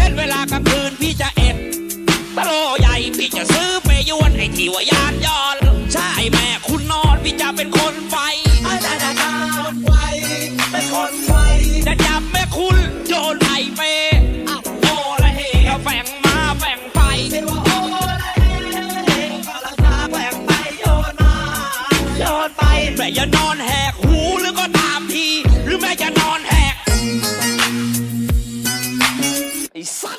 ช่นเวลากลางคืนพี่จะเอ็ดตะโลใหญ่พี่จะซื้อไปยวนไอ้ที่ว่ายานย้อนใช่แม่คุณนอนพี่จะเป็นคนไฟเป็นคนไฟจะจับแม่คุณโยนไข่เปโอ้ละเฮก็แฝงมาแฝงไปโอ้ละเฮก็ละตาแฝงไปโยนมาโยนไปแม่อย่านอนแหกหูหรือก็ตามทีหรือแม่จะนอนแหกไอ้สั